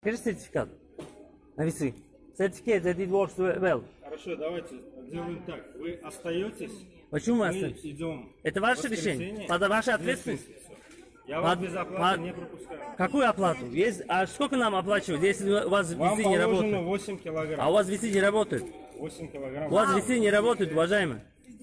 Покажи сертификат на весы. Certificate that it works well. Хорошо, давайте сделаем так. Вы остаетесь. Почему мы Мы остаемся? идем. Это ваше решение. Под вашей ответственностью. Я вас без оплаты не пропускаю. Какую оплату? А сколько нам оплачивать, если у вас Вам весы не положено работают? 8 килограмм. А у вас весы не работают? 8 килограмм. У вас весы не работают, уважаемые.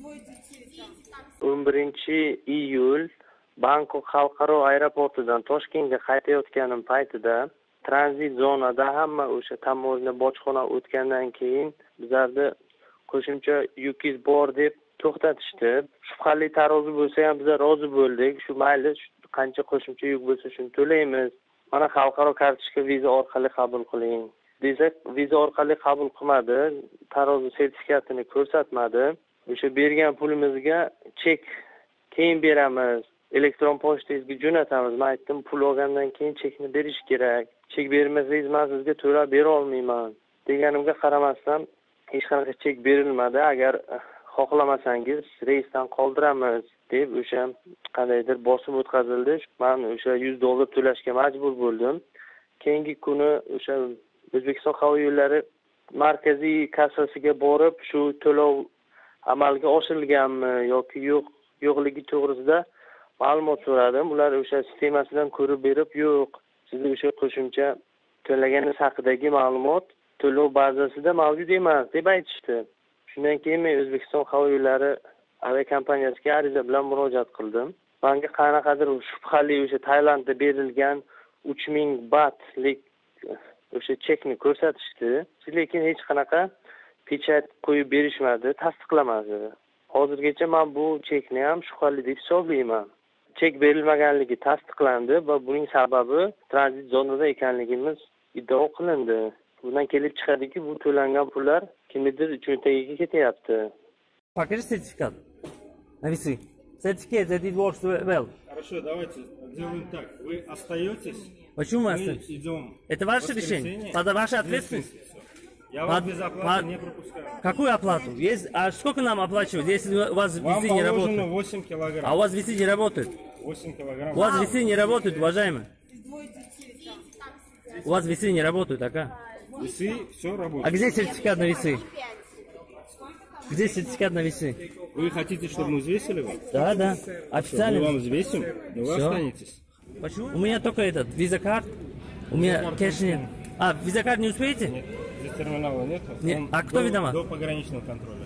11 iyul Bangkok xalqaro aeroportidan Toshkentga qaytayotganim paytida tranzit zonada hamma o'sha tamoyna bojxona o'tgandan keyin bizlarni qo'shimcha yukingiz bor deb to'xtatishdi. Shubhali tarozi bo'lsa ham biz rozi bo'ldik. Shu mayli, qancha qo'shimcha yuk bo'lsa shuni to'laymiz. Mana xalqaro kartochka viza orqali qabul qiling desak, viza orqali qabul qilmadi. Tarozi sertifikatini ko'rsatmadi. O'sha bergan pulimizga chek keyin beramiz. Elektron pochtangizga jo'natamiz. Men aytdim, pul olgandan keyin chekni berish kerak. Chek bermasangiz men sizga to'lab bera olmayman deganimga qaramasdan hech qanaqa chek berilmadi. Agar xohlamasangiz reysdan qoldiramiz deb o'sha qandaydir bosim o'tkazildi. Men o'sha $100 to'lashga majbur bo'ldim. Keyingi kuni o'sha O'zbekiston havo yo'llari markaziy kassasiga borib, shu to'lov amalga oshirilganmi yoki yo'qligi to'g'risida ma'lumot so'radim. Ular o'sha sistemasidan ko'rib berib, yo'q, sizning o'sha qo'shimcha to'laganingiz haqidagi ma'lumot to'lov bazasida mavjud emas deb aytishdi. Shundan keyin men O'zbekiston havo yo'llari aviakompaniyasiga ariza bilan murojaat qildim. Menga qanaqadir shubhali o'sha Tailandda berilgan 3000 batlik o'sha chekni ko'rsatishdi. Lekin hech qanaqa pechat qo'yib berishmadi, tasdiqlamadi. Hozirgacha men bu chekni ham shubhali deb hisoblayman. Chek berilmaganligi tasdiqlandi va buning sababi tranzit zonada ekanligimiz iddao qilindi. Bundan kelib chiqadiki, bu to'langan pullar kimnidir cho'ntagiga ketyapti. Покажи сертификат на весы. Certificate that it works well. Хорошо, давайте сделаем так. Вы остаетесь. Почему мы Мы остаемся? идем. Это ваше решение. Под вашей ответственностью. Я вас без оплаты не пропускаю. Какую оплату? А сколько нам оплачивать, если у вас Вам весы не положено работают? 8 килограмм. А у вас весы не работают? 8 килограмм. У вас весы не работают, уважаемые. У вас весы не работают, Весы, все работает. А где сертификат на весы? Где сертификат на весы? Вы хотите, чтобы мы взвесили вас? Да. Мы Официально. вам взвесим, но вы Всё. останетесь. Почему? У меня только этот, виза-карт. У меня кэш нет. А, виза-карт не успеете? Нет, здесь терминала нет. Нет. А кто виноват? До пограничного контроля.